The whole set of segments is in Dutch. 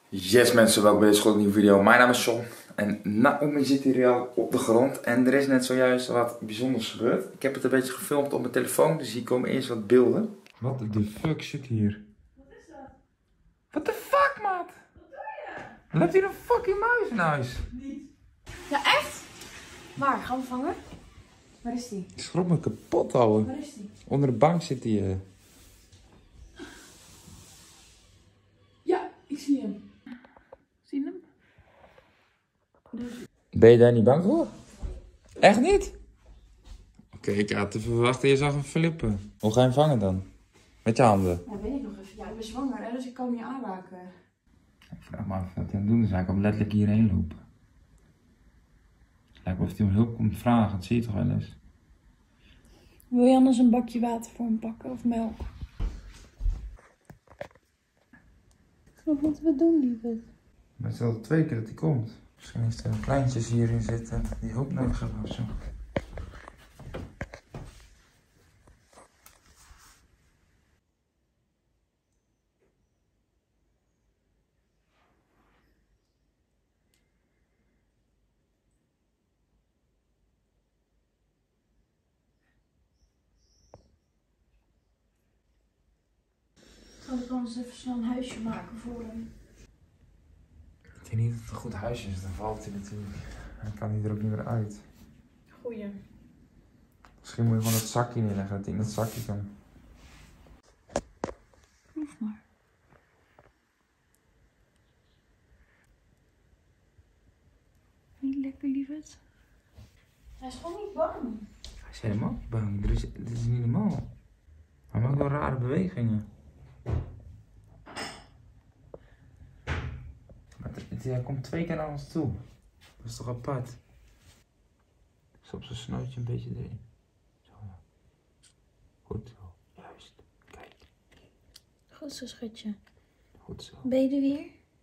Yes mensen, welkom bij deze nieuwe video. Mijn naam is John en Naomi zit hier al op de grond en er is net zojuist wat bijzonders gebeurd. Ik heb het een beetje gefilmd op mijn telefoon, dus hier komen eerst wat beelden. Wat de fuck zit hier? Wat is dat? What the fuck, maat? Wat doe je? Er loopt hier een fucking muis in huis. Niet. Ja, echt? Waar? Gaan we vangen? Waar is die? Ik schrok me kapot, ouwe. Waar is die? Onder de bank zit hij. Ja, ik zie hem. Zie je hem? Ben je daar niet bang voor? Echt niet? Oké, ik had te verwachten, je zag hem flippen. Hoe ga je hem vangen dan? Met je handen? Ja, weet ik nog even. Ja, ik ben zwanger, hè, dus ik kan hem niet aanraken. Ik vraag me af wat hij aan het doen is. Hij komt letterlijk hierheen lopen. Het lijkt wel of hij om hulp komt vragen. Dat zie je toch wel eens? Wil je anders een bakje water voor hem pakken of melk? Wat moeten we doen, lieverd? Maar het is al 2 keer dat hij komt. Misschien is er kleintjes hierin zitten die hulp nodig hebben of zo. Zal ik anders even snel een huisje maken voor hem? Ik denk niet dat het een goed huisje is, dan valt hij natuurlijk. Dan kan hij er ook niet meer uit. Goeie. Misschien moet je gewoon dat zakje neerleggen, dat hij in dat zakje kan. Proef maar. Niet lekker, lieverd? Hij is gewoon niet bang. Hij is helemaal niet bang. Dit is niet normaal. Hij maakt wel rare bewegingen. Maar hij komt 2 keer naar ons toe. Dat is toch apart? Dus op zijn snootje een beetje erin. Zo. Goed zo. Juist. Kijk. Goed zo, schatje. Goed zo. Ben je er weer?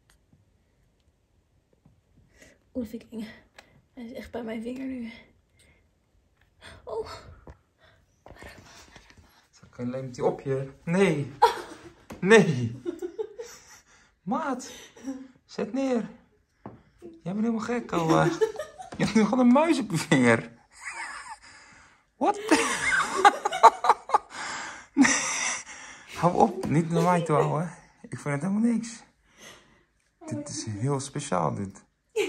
Oeh, vind ik eng. Hij is echt bij mijn vinger nu. Oh. Leemt hij op je? Nee. Nee. Maat. Zet neer. Jij bent helemaal gek, ouwe. Je hebt nu gewoon een muis op je vinger. Wat? Nee. Hou op. Niet naar mij toe, ouwe. Ik vind het helemaal niks. Dit is heel speciaal, dit.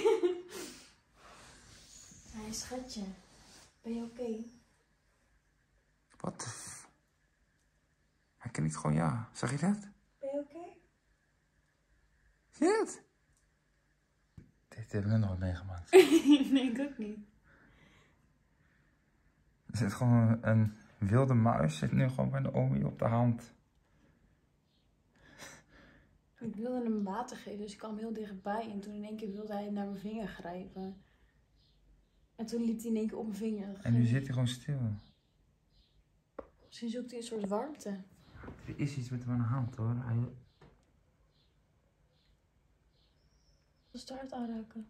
Hé, schatje. Ben je oké? Wat de f... Hij kan niet gewoon ja. Zag je dat? Ben je oké? Zie je dat? Dit hebben we nooit meegemaakt. Nee, ik ook niet. Er zit gewoon een wilde muis. Zit nu gewoon bij de Omi op de hand. Ik wilde hem water geven, dus ik kwam heel dichtbij. En toen in één keer wilde hij naar mijn vinger grijpen. En toen liep hij in één keer op mijn vinger. En nu zit hij gewoon stil. Misschien zoekt hij een soort warmte. Er is iets met hem aan de hand, hoor. Hij... De staart aanraken.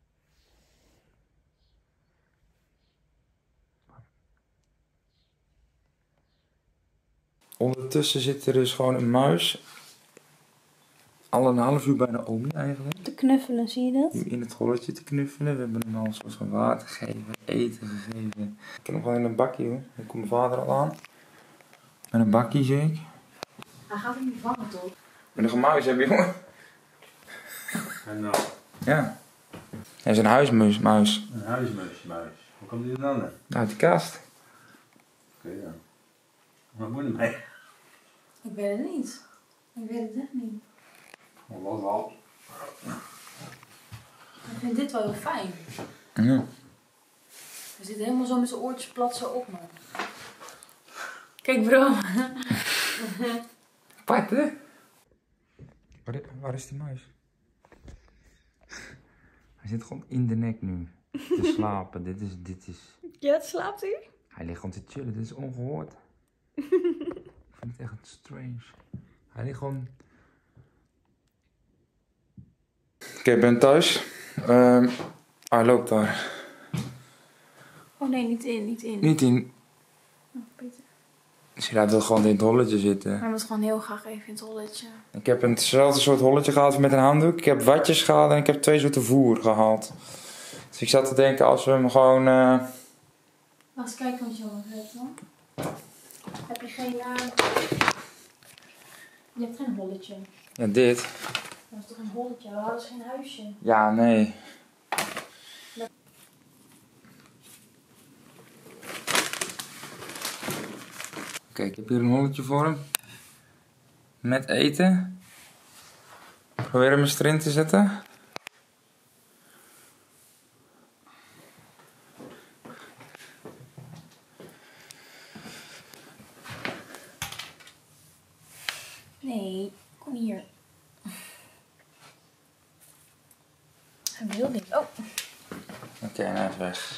Ondertussen zit er dus gewoon een muis. Al een half uur bij de Omi eigenlijk. Te knuffelen, zie je dat? Nu in het holletje te knuffelen. We hebben hem al een soort van water gegeven, eten gegeven. Ik heb hem gewoon in een bakje, hoor. Dan komt mijn vader al aan. Met een bakje, zie ik. Hij gaat hem niet vangen, toch? Wil je nog een muis hebben, jongen? En nou, Ja. Hij is een huismuis. een huismuisje. Hoe komt die er dan? Uit de kast. Oké dan. Wat moet er mee? Ik weet het niet. Ik weet het echt niet. Wat was al? Ik vind dit wel heel fijn. Ja. Hij zit helemaal zo met zijn oortjes plat zo op me. Kijk bro. Apart, hè? Waar is die muis? Hij zit gewoon in de nek nu. Te slapen. Dit is... Ja, het slaapt hij? Hij ligt gewoon te chillen. Dit is ongehoord. Ik vind het echt strange. Hij ligt gewoon... Oké, ik ben thuis. Hij loopt daar. Oh nee, niet in, niet in. Niet in. Oh, Peter. Sira wil gewoon in het holletje zitten. Hij moet gewoon heel graag even in het holletje. Ik heb hetzelfde soort holletje gehaald met een handdoek. Ik heb watjes gehaald en ik heb 2 soorten voer gehaald. Dus ik zat te denken als we hem gewoon... Laat eens kijken wat je allemaal hebt dan. Heb je geen... Je hebt geen holletje. Ja, dit. Dat is toch een holletje? We hadden dus geen huisje. Ja, nee. Kijk, ik heb hier een holletje voor hem. Met eten. Probeer hem eens erin te zetten. Nee, kom hier. Hij wil niet. Oh. Oké, nou hij is weg.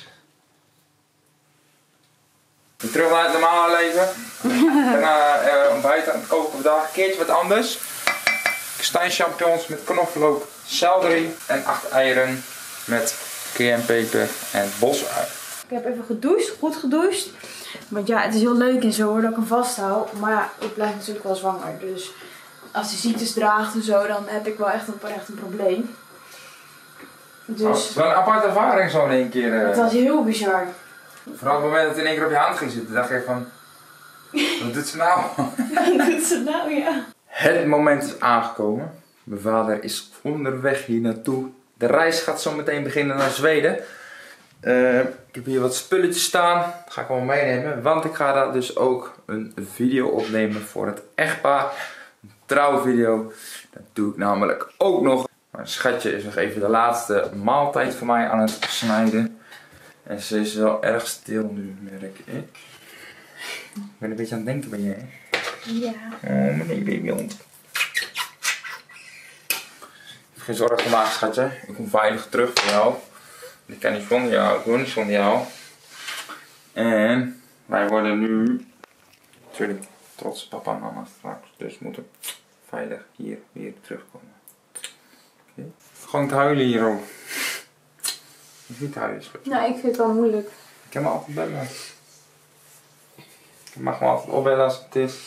Weer terug naar het normale leven. Daarna ontbijt aan het koken vandaag. Een keertje wat anders. Kastanje-champignons met knoflook, selderie en 8 eieren met cayennepeper en bosui. Ik heb even gedoucht, goed gedoucht. Want ja, het is heel leuk en zo hoor dat ik hem vasthoud. Maar ja, ik blijf natuurlijk wel zwanger. Dus als hij ziektes draagt en zo, dan heb ik wel echt een probleem. Dus Oh, het is wel een aparte ervaring zo in één keer. het was heel bizar. Vooral op het moment dat het in één keer op je hand ging zitten, dacht ik van... Wat doet ze nou? Wat doet ze nou, ja? Het moment is aangekomen. Mijn vader is onderweg hier naartoe. De reis gaat zo meteen beginnen naar Zweden. Ik heb hier wat spulletjes staan. Dat ga ik wel meenemen. Want ik ga daar dus ook een video opnemen voor het echtpaar. Een trouwvideo. Dat doe ik namelijk ook nog. Mijn schatje is nog even de laatste maaltijd voor mij aan het snijden. En ze is wel erg stil nu, merk ik. Ik ben een beetje aan het denken bij jij. Ja. Oh, mijn babyhond. Geen zorgen te maken, schatje. Ik kom veilig terug voor jou. Ik kan niet zonder jou, ik wil niet zonder jou. En wij worden nu natuurlijk trots papa en mama straks. Dus moeten veilig hier weer terugkomen. Okay. Gewoon te huilen hier ook. Je niet huilen, schatje. Nou, ik vind het wel moeilijk. Ik kan me altijd bellen. Ik mag me altijd opbellen als het is.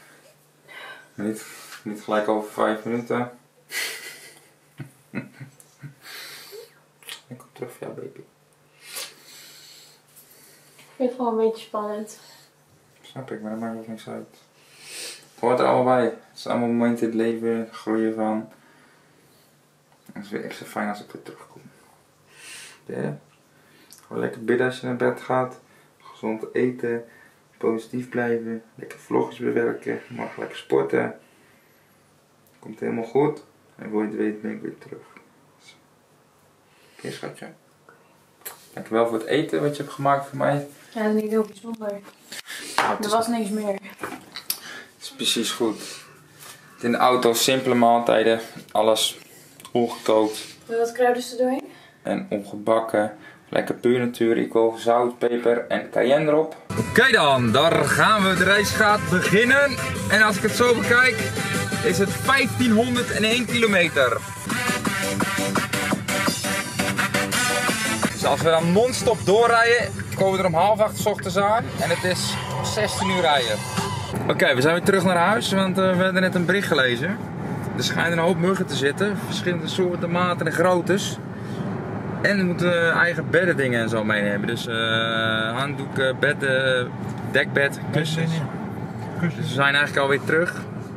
Niet gelijk over 5 minuten. Ik kom terug voor jou, baby. Ik vind het gewoon een beetje spannend. Snap ik, maar dat maakt ook niks uit. Het hoort er allemaal bij. Het zijn allemaal momenten in het leven, groeien van. Het is weer extra fijn als ik weer terugkom. Ja. Gewoon lekker bidden als je naar bed gaat. Gezond eten. Positief blijven. Lekker vlogjes bewerken. Mag lekker sporten. Komt helemaal goed. En voor je het weet ben ik weer terug. Oké, schatje. Dankjewel voor het eten wat je hebt gemaakt voor mij. Ja, dat is niet heel bijzonder. Nou, Er was niks meer. Het is precies goed. In de auto simpele maaltijden. Alles ongekookt. Wil je wat kruiden er doorheen? En ongebakken. Lekker puur natuur. Ik wil zout, peper en cayenne erop. Oké dan, daar gaan we. De reis gaat beginnen. En als ik het zo bekijk, is het 1501 kilometer. Dus als we dan non-stop doorrijden, komen we er om 7:30 's ochtends aan. En het is 16 uur rijden. Oké, we zijn weer terug naar huis, want we hebben net een bericht gelezen. Er schijnen een hoop muggen te zitten. Verschillende soorten, maten en groottes. En we moeten eigen bedden dingen en zo meenemen. Dus handdoeken, bedden, dekbed, kussens. Dus we zijn eigenlijk alweer terug.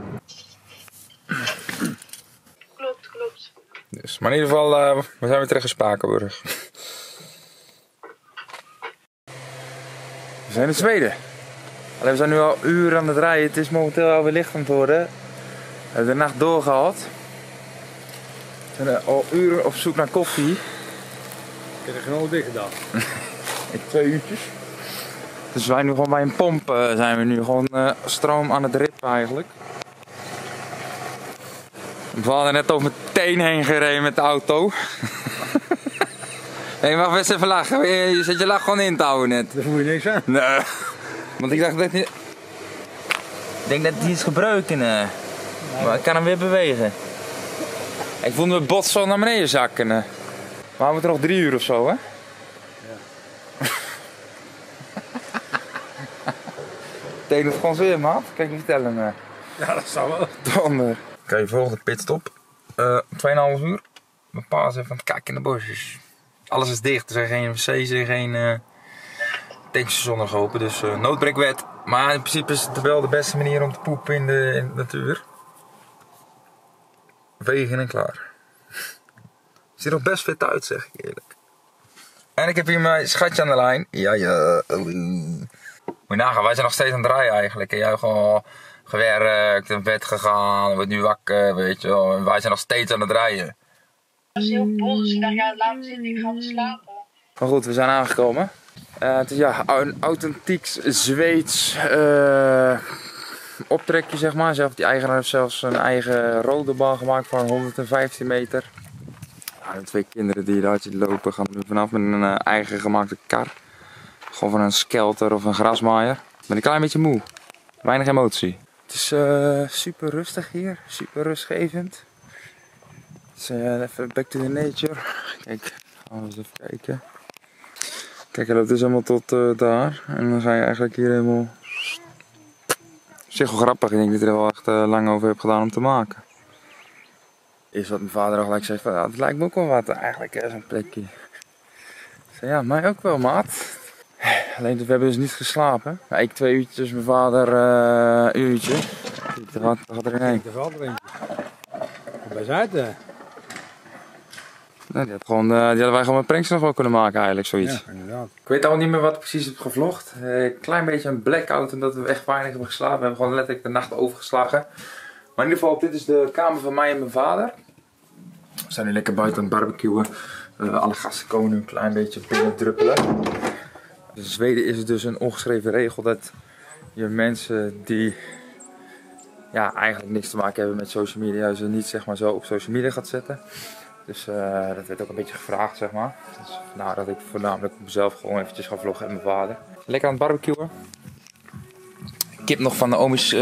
Klopt. Dus, maar in ieder geval, we zijn weer terug in Spakenburg. We zijn in Zweden. Alleen we zijn nu al uren aan het rijden. Het is momenteel alweer licht aan het worden. We hebben de nacht doorgehad. We zijn al uren op zoek naar koffie. Ik heb er genoeg dicht gedaan. 2 uurtjes. Dus wij nu gewoon bij een pomp zijn we nu gewoon stroom aan het rippen eigenlijk. We hadden net over mijn teen heen gereden met de auto. Nee, mag best even lachen. Je zet je lach gewoon in te houden net. Daar voel je niks aan. Nee. Want ik dacht dat niet... Ik denk dat hij is gebroken. Maar ik kan hem weer bewegen. Ik voelde mijn bot zo naar beneden zakken. Maar we moeten nog 3 uur of zo, hè? Ja. Meteen het gewoon weer, maat. Kan je me vertellen? Ja, dat zou wel. Donder. Oké, volgende pitstop. 2,5 uur. Mijn pa is even aan het kijken in de bosjes. Alles is dicht. Er zijn geen wc's, er zijn geen tankstation nog open. Dus noodbreekwet. Maar in principe is het wel de beste manier om te poepen in de natuur. Wegen en klaar. Ziet er nog best fit uit, zeg ik eerlijk. En ik heb hier mijn schatje aan de lijn. Ja. Moet je nagaan, wij zijn nog steeds aan het draaien eigenlijk. En jij gewoon gewerkt, in bed gegaan, wordt nu wakker, weet je wel. En wij zijn nog steeds aan het draaien. Dat is heel bol, dus ik dacht, ja, laat me zitten, ik ga weer slapen. Maar goed, we zijn aangekomen. Het is ja, een authentiek Zweeds optrekje, zeg maar. Zelf, die eigenaar heeft zelfs een eigen rodelbaan gemaakt van 115 meter. Ja, de 2 kinderen die daar lopen gaan er nu vanaf met een eigen gemaakte kar. Gewoon van een skelter of een grasmaaier. Ik ben een klein beetje moe. Weinig emotie. Het is super rustig hier. Super rustgevend. Het is even back to the nature. Kijk, gaan we eens even kijken. Kijk, hij loopt dus helemaal tot daar. En dan ga je eigenlijk hier helemaal... Op zich wel grappig. Ik denk dat hij er wel echt lang over heeft gedaan om te maken. Is wat mijn vader al gelijk zei van, ja, het lijkt me ook wel wat eigenlijk, zo'n plekje. Ik zei, ja, mij ook wel, maat. Alleen, we hebben dus niet geslapen. Ja, ik 2 uurtjes, mijn vader een uurtje. Daar gaat er heen. Er valt er eentje. Bij Zuiden. Nee, die hadden wij gewoon met prankjes nog wel kunnen maken eigenlijk, zoiets. Ja, inderdaad. Ik weet al niet meer wat ik precies heb gevlogd. Een klein beetje een blackout omdat we echt weinig hebben geslapen. We hebben gewoon letterlijk de nacht overgeslagen. Maar in ieder geval, dit is de kamer van mij en mijn vader. We zijn nu lekker buiten aan het barbecuen. Alle gasten komen nu een klein beetje binnen druppelen. In Zweden is het dus een ongeschreven regel dat je mensen die ja, eigenlijk niks te maken hebben met social media, ze niet zeg maar zo op social media gaat zetten. Dus dat werd ook een beetje gevraagd, zeg maar. Dus vandaar dat ik voornamelijk mezelf gewoon eventjes ga vloggen en mijn vader. Lekker aan het barbecuen. Kip nog van de oomies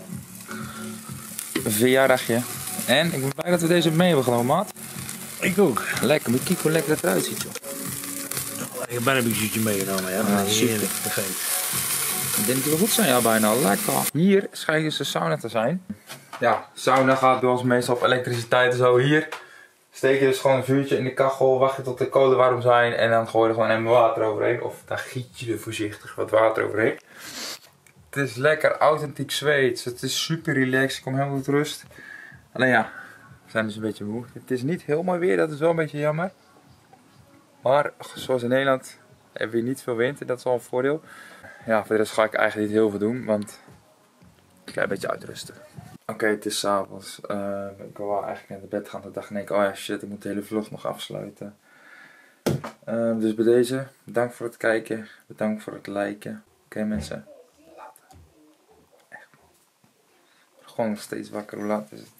verjaardagje. En ik ben blij dat we deze mee hebben genomen, maat. Ik ook. Lekker, moet je kijken hoe lekker het eruit ziet, joh. Ik heb bijna een biertje meegenomen, ja. Ja, Heerlijk, super. vergeet. Ik denk dat we goed zijn, ja, bijna. Lekker. Hier schijnt dus de sauna te zijn. Ja, sauna gaat bij ons meestal op elektriciteit en zo. Hier steek je dus gewoon een vuurtje in de kachel, wacht je tot de kolen warm zijn en dan gooi je er gewoon even water overheen. Of dan giet je er voorzichtig wat water overheen. Het is lekker authentiek Zweeds. Het is super relaxed. Ik kom helemaal tot rust. Alleen ja, we zijn dus een beetje moe. Het is niet heel mooi weer, dat is wel een beetje jammer. Maar zoals in Nederland hebben we niet veel wind en dat is wel een voordeel. Ja, voor de rest ga ik eigenlijk niet heel veel doen, want ik ga een beetje uitrusten. Oké, het is 's avonds. Ik wil eigenlijk naar bed gaan. Toen dacht ik, oh ja shit, ik moet de hele vlog nog afsluiten. Dus bij deze, bedankt voor het kijken. Bedankt voor het liken. Oké, mensen, later. Echt. Gewoon nog steeds wakker. Hoe laat is het?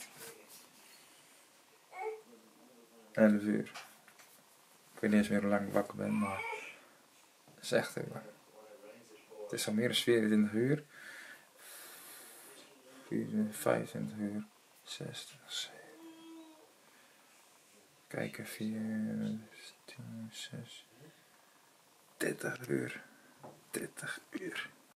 11 uur. Ik weet niet eens meer hoe lang ik wakker ben, maar het is echt heel lang. Het is al meer dan 24 uur. 25 uur. 60, 7. Kijken, 4, 10, 6. 30 uur. 30 uur.